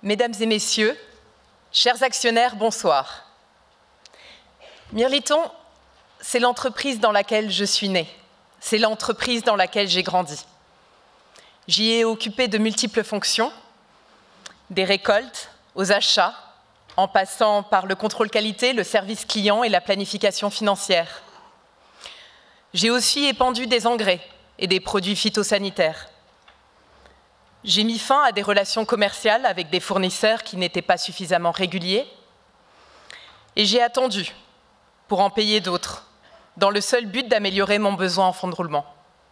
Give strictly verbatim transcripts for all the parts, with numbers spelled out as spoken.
Mesdames et messieurs, chers actionnaires, bonsoir. Mirliton, c'est l'entreprise dans laquelle je suis née. C'est l'entreprise dans laquelle j'ai grandi. J'y ai occupé de multiples fonctions, des récoltes aux achats, en passant par le contrôle qualité, le service client et la planification financière. J'ai aussi épandu des engrais et des produits phytosanitaires. J'ai mis fin à des relations commerciales avec des fournisseurs qui n'étaient pas suffisamment réguliers. Et j'ai attendu pour en payer d'autres, dans le seul but d'améliorer mon besoin en fonds de roulement.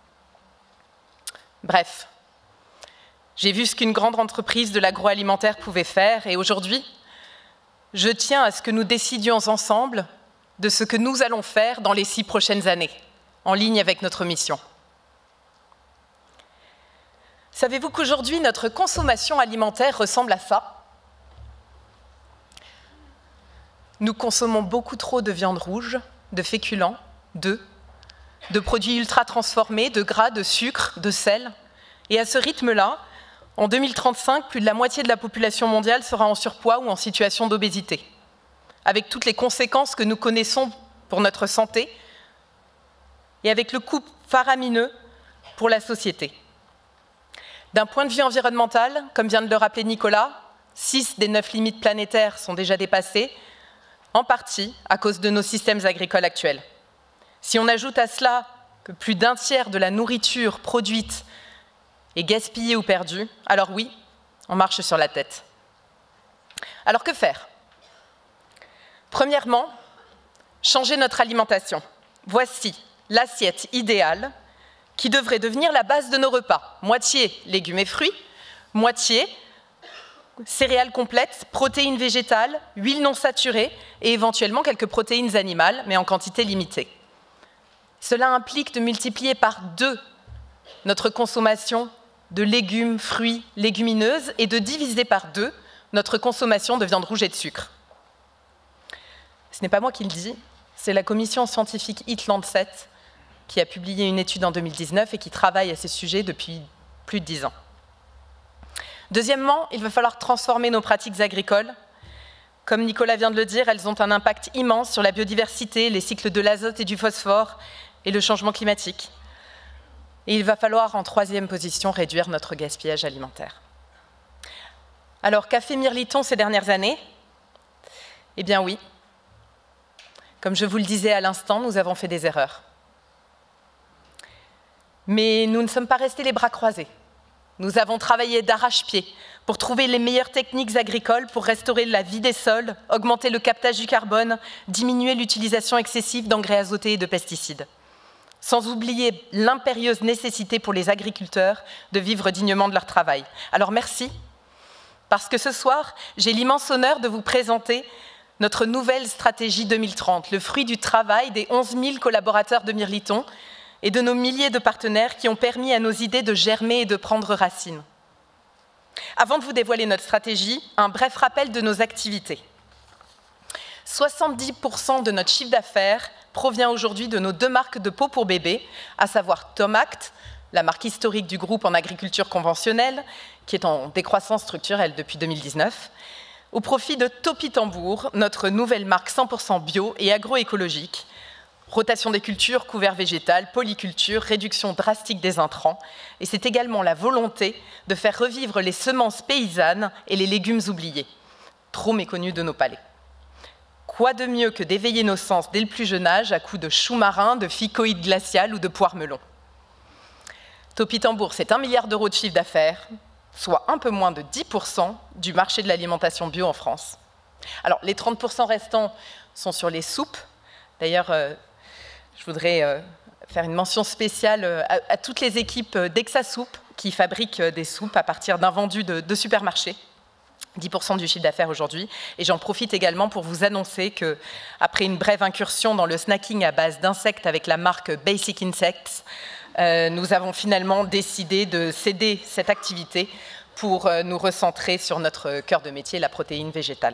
Bref, j'ai vu ce qu'une grande entreprise de l'agroalimentaire pouvait faire et aujourd'hui, je tiens à ce que nous décidions ensemble de ce que nous allons faire dans les six prochaines années, en ligne avec notre mission. Savez-vous qu'aujourd'hui, notre consommation alimentaire ressemble à ça? Nous consommons beaucoup trop de viande rouge, de féculents, d'œufs, de produits ultra transformés, de gras, de sucre, de sel. Et à ce rythme-là, en deux mille trente-cinq, plus de la moitié de la population mondiale sera en surpoids ou en situation d'obésité, avec toutes les conséquences que nous connaissons pour notre santé et avec le coût faramineux pour la société. D'un point de vue environnemental, comme vient de le rappeler Nicolas, six des neuf limites planétaires sont déjà dépassées, en partie à cause de nos systèmes agricoles actuels. Si on ajoute à cela que plus d'un tiers de la nourriture produite est gaspillée ou perdue, alors oui, on marche sur la tête. Alors que faire? Premièrement, changer notre alimentation. Voici l'assiette idéale qui devrait devenir la base de nos repas. Moitié légumes et fruits, moitié céréales complètes, protéines végétales, huiles non saturées et éventuellement quelques protéines animales, mais en quantité limitée. Cela implique de multiplier par deux notre consommation de légumes, fruits, légumineuses et de diviser par deux notre consommation de viande rouge et de sucre. Ce n'est pas moi qui le dis, c'est la commission scientifique Eat Lancet qui a publié une étude en deux mille dix-neuf et qui travaille à ces sujets depuis plus de dix ans. Deuxièmement, il va falloir transformer nos pratiques agricoles. Comme Nicolas vient de le dire, elles ont un impact immense sur la biodiversité, les cycles de l'azote et du phosphore et le changement climatique. Et il va falloir, en troisième position, réduire notre gaspillage alimentaire. Alors, qu'a fait Mirliton ces dernières années? Eh bien oui, comme je vous le disais à l'instant, nous avons fait des erreurs. Mais nous ne sommes pas restés les bras croisés. Nous avons travaillé d'arrache-pied pour trouver les meilleures techniques agricoles pour restaurer la vie des sols, augmenter le captage du carbone, diminuer l'utilisation excessive d'engrais azotés et de pesticides. Sans oublier l'impérieuse nécessité pour les agriculteurs de vivre dignement de leur travail. Alors merci, parce que ce soir, j'ai l'immense honneur de vous présenter notre nouvelle stratégie deux mille trente, le fruit du travail des onze mille collaborateurs de Mirliton, et de nos milliers de partenaires qui ont permis à nos idées de germer et de prendre racine. Avant de vous dévoiler notre stratégie, un bref rappel de nos activités. soixante-dix pour cent de notre chiffre d'affaires provient aujourd'hui de nos deux marques de peau pour bébé, à savoir Tomact, la marque historique du groupe en agriculture conventionnelle, qui est en décroissance structurelle depuis deux mille dix-neuf, au profit de Topinambour, notre nouvelle marque cent pour cent bio et agroécologique, rotation des cultures, couvert végétal, polyculture, réduction drastique des intrants. Et c'est également la volonté de faire revivre les semences paysannes et les légumes oubliés, trop méconnus de nos palais. Quoi de mieux que d'éveiller nos sens dès le plus jeune âge à coups de choux marins, de ficoïdes glaciales ou de poires melons. Topinambour, c'est un milliard d'euros de chiffre d'affaires, soit un peu moins de dix pour cent du marché de l'alimentation bio en France. Alors, les trente pour cent restants sont sur les soupes. D'ailleurs, euh, je voudrais euh, faire une mention spéciale euh, à, à toutes les équipes d'Exa Soup qui fabriquent euh, des soupes à partir d'invendus de, de supermarchés. dix pour cent du chiffre d'affaires aujourd'hui. Et j'en profite également pour vous annoncer qu'après une brève incursion dans le snacking à base d'insectes avec la marque Basic Insects, euh, nous avons finalement décidé de céder cette activité pour euh, nous recentrer sur notre cœur de métier, la protéine végétale.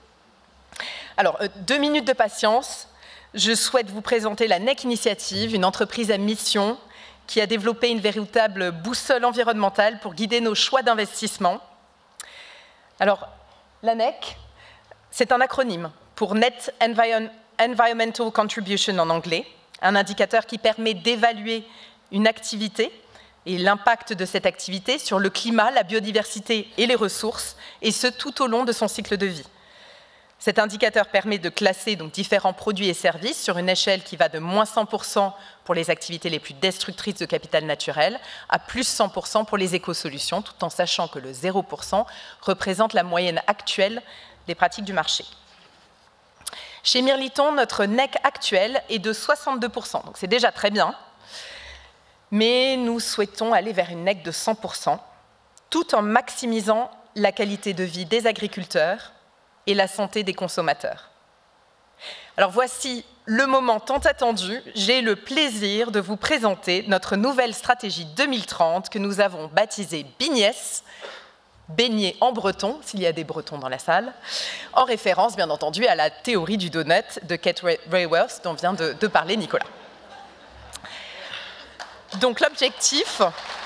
Alors, euh, deux minutes de patience. Je souhaite vous présenter la N E C Initiative, une entreprise à mission qui a développé une véritable boussole environnementale pour guider nos choix d'investissement. Alors, l'A N E C, c'est un acronyme pour Net Environ- Environmental Contribution en anglais, un indicateur qui permet d'évaluer une activité et l'impact de cette activité sur le climat, la biodiversité et les ressources, et ce tout au long de son cycle de vie. Cet indicateur permet de classer donc différents produits et services sur une échelle qui va de moins cent pour cent pour les activités les plus destructrices de capital naturel à plus cent pour cent pour les écosolutions, tout en sachant que le zéro pour cent représente la moyenne actuelle des pratiques du marché. Chez Mirliton, notre N E C actuel est de soixante-deux pour cent, donc c'est déjà très bien, mais nous souhaitons aller vers une N E C de cent pour cent, tout en maximisant la qualité de vie des agriculteurs et la santé des consommateurs. Alors voici le moment tant attendu. J'ai le plaisir de vous présenter notre nouvelle stratégie deux mille trente que nous avons baptisée Bigness, baigné en breton, s'il y a des bretons dans la salle, en référence bien entendu à la théorie du donut de Kate Raworth dont vient de, de parler Nicolas. Donc l'objectif,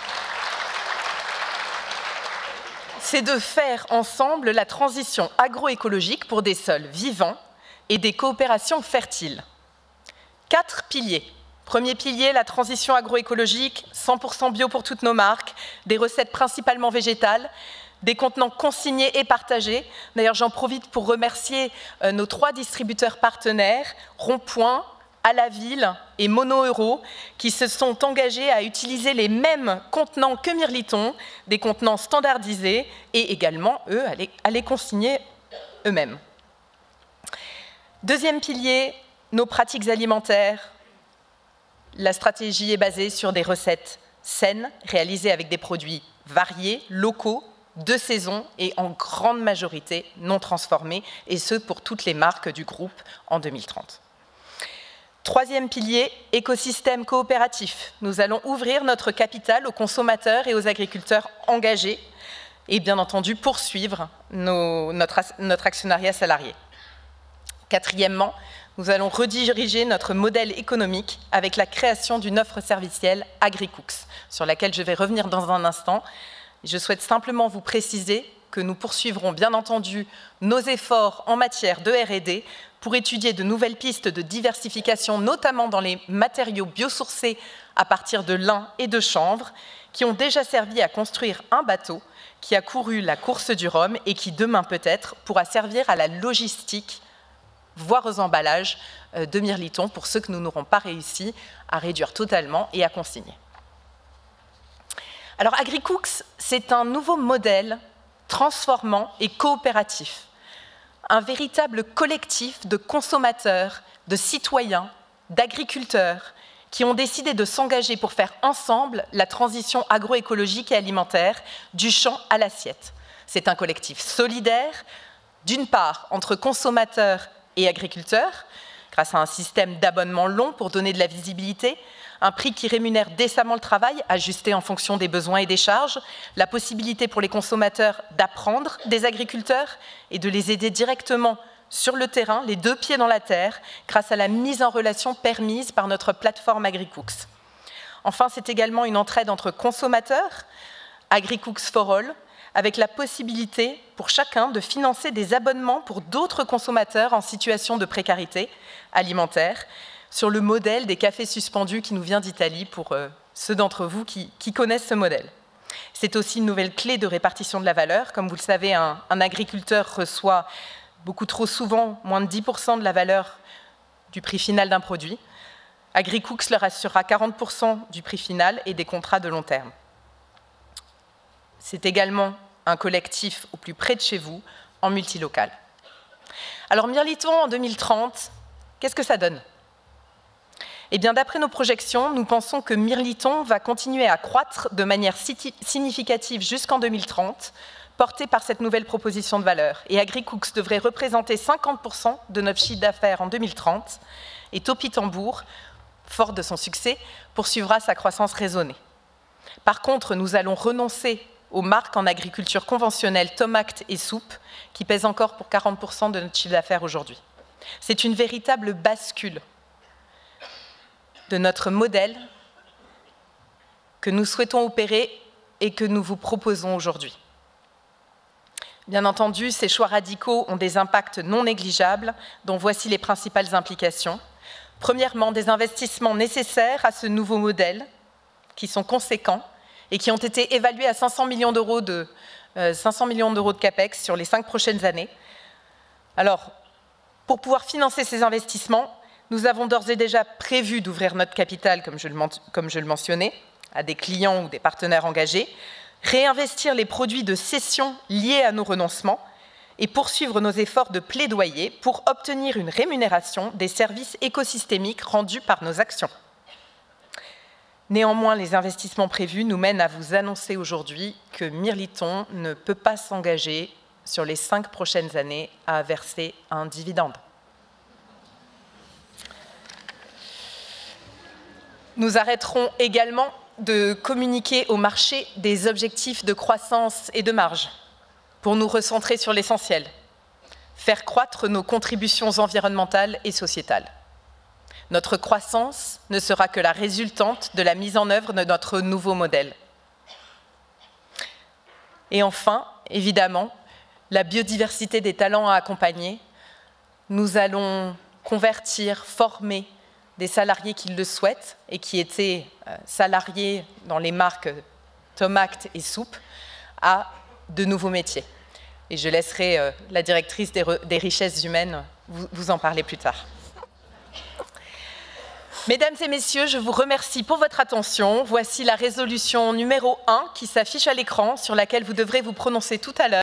c'est de faire ensemble la transition agroécologique pour des sols vivants et des coopérations fertiles. Quatre piliers. Premier pilier, la transition agroécologique, cent pour cent bio pour toutes nos marques, des recettes principalement végétales, des contenants consignés et partagés. D'ailleurs, j'en profite pour remercier euh, nos trois distributeurs partenaires, Rond-Point, À la Ville et Mono Euro, qui se sont engagés à utiliser les mêmes contenants que Mirliton, des contenants standardisés, et également, eux, à les, à les consigner eux-mêmes. Deuxième pilier, nos pratiques alimentaires. La stratégie est basée sur des recettes saines, réalisées avec des produits variés, locaux, de saison et en grande majorité non transformés, et ce pour toutes les marques du groupe en deux mille trente. Troisième pilier, écosystème coopératif. Nous allons ouvrir notre capital aux consommateurs et aux agriculteurs engagés et bien entendu poursuivre nos, notre, notre actionnariat salarié. Quatrièmement, nous allons rediriger notre modèle économique avec la création d'une offre servicielle AgriCooks, sur laquelle je vais revenir dans un instant. Je souhaite simplement vous préciser que nous poursuivrons bien entendu nos efforts en matière de R et D pour étudier de nouvelles pistes de diversification, notamment dans les matériaux biosourcés à partir de lin et de chanvre, qui ont déjà servi à construire un bateau qui a couru la course du Rhum et qui demain peut-être pourra servir à la logistique, voire aux emballages de Mirliton pour ceux que nous n'aurons pas réussi à réduire totalement et à consigner. Alors AgriCooks, c'est un nouveau modèle transformant et coopératif, un véritable collectif de consommateurs, de citoyens, d'agriculteurs qui ont décidé de s'engager pour faire ensemble la transition agroécologique et alimentaire du champ à l'assiette. C'est un collectif solidaire, d'une part entre consommateurs et agriculteurs, grâce à un système d'abonnement long pour donner de la visibilité, un prix qui rémunère décemment le travail, ajusté en fonction des besoins et des charges, la possibilité pour les consommateurs d'apprendre des agriculteurs et de les aider directement sur le terrain, les deux pieds dans la terre, grâce à la mise en relation permise par notre plateforme AgriCooks. Enfin, c'est également une entraide entre consommateurs, AgriCooks for All, avec la possibilité pour chacun de financer des abonnements pour d'autres consommateurs en situation de précarité alimentaire, sur le modèle des cafés suspendus qui nous vient d'Italie pour euh, ceux d'entre vous qui, qui connaissent ce modèle. C'est aussi une nouvelle clé de répartition de la valeur. Comme vous le savez, un, un agriculteur reçoit beaucoup trop souvent moins de dix pour cent de la valeur du prix final d'un produit. AgriCooks leur assurera quarante pour cent du prix final et des contrats de long terme. C'est également un collectif au plus près de chez vous, en multilocal. Alors Mirliton en deux mille trente, qu'est-ce que ça donne ? Eh bien, d'après nos projections, nous pensons que Mirliton va continuer à croître de manière significative jusqu'en deux mille trente, porté par cette nouvelle proposition de valeur. Et AgriCooks devrait représenter cinquante pour cent de notre chiffre d'affaires en deux mille trente, et Topi-Tambour, fort de son succès, poursuivra sa croissance raisonnée. Par contre, nous allons renoncer aux marques en agriculture conventionnelle Tomact et Soupe, qui pèsent encore pour quarante pour cent de notre chiffre d'affaires aujourd'hui. C'est une véritable bascule de notre modèle que nous souhaitons opérer et que nous vous proposons aujourd'hui. Bien entendu, ces choix radicaux ont des impacts non négligeables, dont voici les principales implications. Premièrement, des investissements nécessaires à ce nouveau modèle, qui sont conséquents et qui ont été évalués à cinq cents millions d'euros de, euh, cinq cents millions d'euros de CAPEX sur les cinq prochaines années. Alors, pour pouvoir financer ces investissements, nous avons d'ores et déjà prévu d'ouvrir notre capital, comme je, le, comme je le mentionnais, à des clients ou des partenaires engagés, réinvestir les produits de cession liés à nos renoncements et poursuivre nos efforts de plaidoyer pour obtenir une rémunération des services écosystémiques rendus par nos actions. Néanmoins, les investissements prévus nous mènent à vous annoncer aujourd'hui que Mirliton ne peut pas s'engager sur les cinq prochaines années à verser un dividende. Nous arrêterons également de communiquer au marché des objectifs de croissance et de marge pour nous recentrer sur l'essentiel, faire croître nos contributions environnementales et sociétales. Notre croissance ne sera que la résultante de la mise en œuvre de notre nouveau modèle. Et enfin, évidemment, la biodiversité des talents à accompagner. Nous allons convertir, former des salariés qui le souhaitent et qui étaient salariés dans les marques Tomact et Soupe à de nouveaux métiers. Et je laisserai la directrice des, des richesses humaines vous, vous en parler plus tard. Mesdames et messieurs, je vous remercie pour votre attention. Voici la résolution numéro un qui s'affiche à l'écran, sur laquelle vous devrez vous prononcer tout à l'heure.